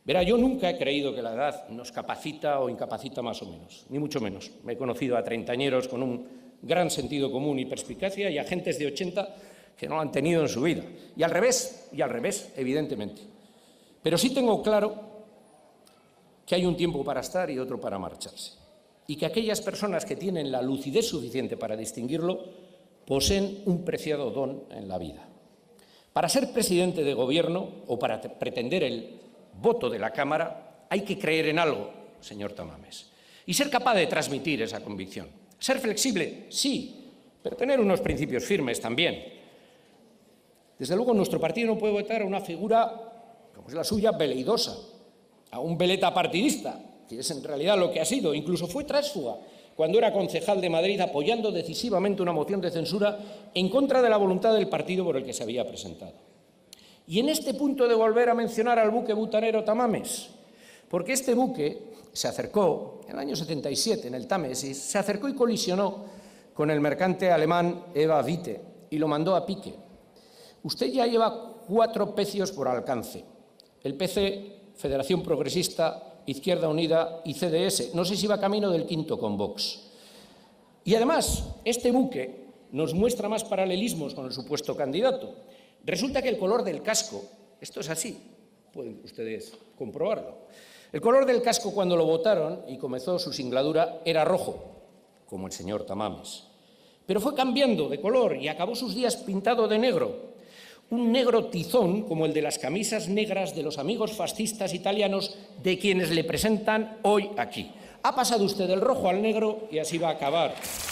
Verá, yo nunca he creído que la edad nos capacita o incapacita más o menos, ni mucho menos. Me he conocido a treintañeros con un gran sentido común y perspicacia y a gentes de 80 que no lo han tenido en su vida. Y al revés, evidentemente. Pero sí tengo claro que hay un tiempo para estar y otro para marcharse. Y que aquellas personas que tienen la lucidez suficiente para distinguirlo poseen un preciado don en la vida. Para ser presidente de gobierno o para pretender el voto de la Cámara hay que creer en algo, señor Tamames, y ser capaz de transmitir esa convicción. Ser flexible, sí, pero tener unos principios firmes también. Desde luego, nuestro partido no puede votar a una figura como es la suya, veleidosa, a un veleta partidista, que es en realidad lo que ha sido. Incluso fue tránsfuga cuando era concejal de Madrid, apoyando decisivamente una moción de censura en contra de la voluntad del partido por el que se había presentado. Y en este punto de volver a mencionar al buque butanero Tamames, porque este buque se acercó, en el año 77, en el Támesis, se acercó y colisionó con el mercante alemán Eva Witte y lo mandó a pique. Usted ya lleva 4 pecios por alcance. El PC, Federación Progresista, Izquierda Unida y CDS. No sé si va camino del 5º con Vox. Y además, este buque nos muestra más paralelismos con el supuesto candidato. Resulta que el color del casco, esto es así, pueden ustedes comprobarlo, el color del casco cuando lo votaron y comenzó su singladura era rojo, como el señor Tamames. Pero fue cambiando de color y acabó sus días pintado de negro. Un negro tizón como el de las camisas negras de los amigos fascistas italianos de quienes le presentan hoy aquí. Ha pasado usted del rojo al negro y así va a acabar.